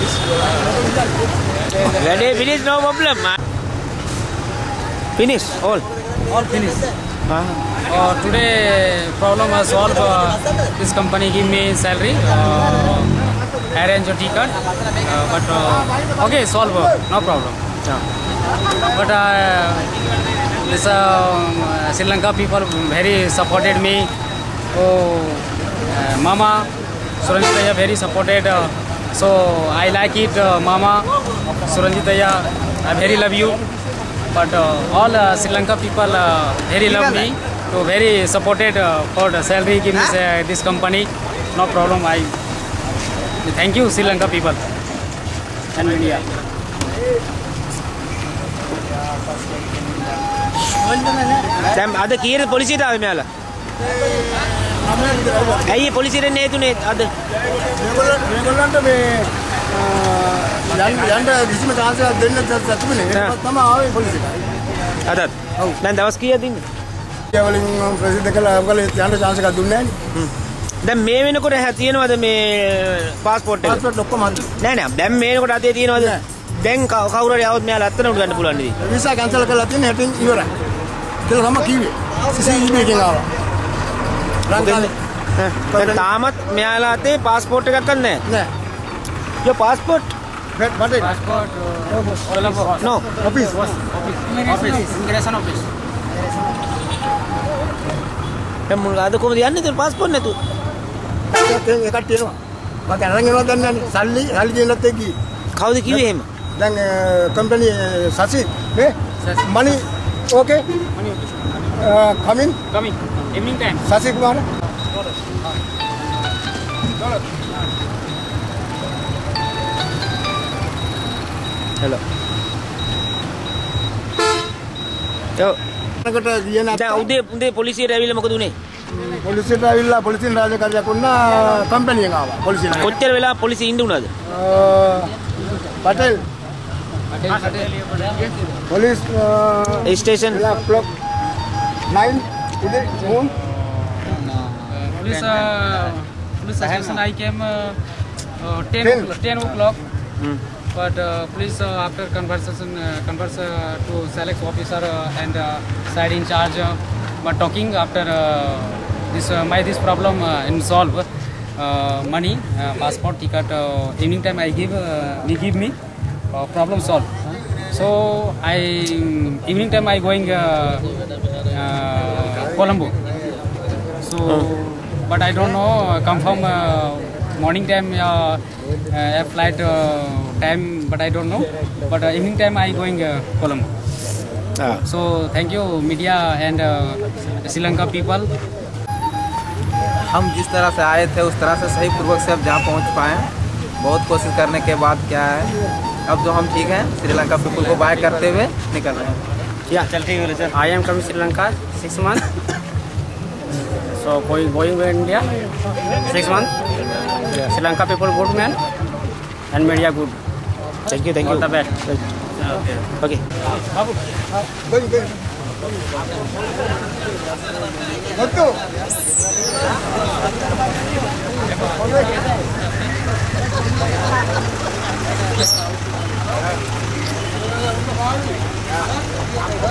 finish. When they finish, no problem. Finish all. All finish. Today problem was solved. This company give me salary, arrange a ticket, but okay, solve, no problem. But this Sri Lanka people very supported me. Mama Suranjitaya very supported. So I like it, Mama Suranjitaya. I very love you. But all Sri Lanka people very love me. So very supported for the salary give me this company. No problem. I thank you Sri Lanka people and media. දැන් අද කීයද පොලිසියට ආවේ මෙයාලා? ඇයි පොලිසියට නේතුනේ අද? මේගොල්ලන්ට මේ යන්න කිසිම chance එකක් දෙන්න තිබුණේ. ඒක තමයි ආවේ පොලිසියට. අදත්. ඔව්. දැන් දවස් කීයද ඉන්නේ? ඒවලින් ප්‍රසිද්ධ කළා ඔයගොල්ලෝ යන්න chance එකක් දුන්නේ නැහැ නේ. දැන් මේ වෙනකොට තියෙනවද මේ પાස්පෝර්ට් එක? පාස්පෝර්ට් ඔක්කොම අද. නෑ නෑ. දැන් මේ වෙනකොට අතේ තියෙනවද? දැන් කවුරු හරි આવොත් මෙයාලා අත්තන උඩ ගන්න පුළුවන් නේද? වීසා කැන්සල් කරලා තියෙන හැටින් ඉවරයි. කියලා තමයි කිව්වේ. CCTV එකෙන් ආවා. ලංකාවේ. දැන් තාමත් මෙයාලා අතේ પાස්පෝර්ට් එකක් නැහැ. නෑ. Your passport? What is Passport, No. office? immigration office. දැන් මුල් අද කොහමද යන්නේ දැන් પાස්පෝර්ට් නැතුව? එකක් තියෙනවා. මට අරන් එනවා දැන් නෑනේ. සල්ලි දෙන්නත් එක්ක ගියේ. කවුද කිව්වේ එහෙම? දැන් කම්පැනි සසි නේ money okay coming Evening time. සසි කුමාර hello. yo කට ගියේ නැත්නම් දැන් උදේ පොලිසියට ඇවිල්ලා මොකද උනේ? පොලිසියට ඇවිල්ලා පොලිසියෙන් රාජකාරියක් වුණා කම්පැනියෙන් ආවා පොලිසියෙන්. කොච්චර වෙලා පොලිසිය ඉන්න උනාද? පටේල් police station clock 9 today noon. Police station I came 10 o'clock. But police after converse to select officer and side in charge, but talking after this problem in solve money passport ticket evening time I give me problem solve. So evening time I going Colombo. So but I don't know confirm morning time flight time, but I don't know. But evening time I going Colombo. So thank you media and Sri Lanka people. हम जिस तरह से आए थे उस तरह से सही पूर्वक से अब जहाँ पहुँच पाए। बहुत कोशिश करने के बाद क्या है, अब जो हम ठीक हैं श्रीलंका पीपल को बाय करते हुए निकल रहे हैं। या चल ठीक है sir. I am coming Sri Lanka 6 months. So going to India 6 months. Sri Lanka people good man and media good. Thank you. All the best. Okay. Go.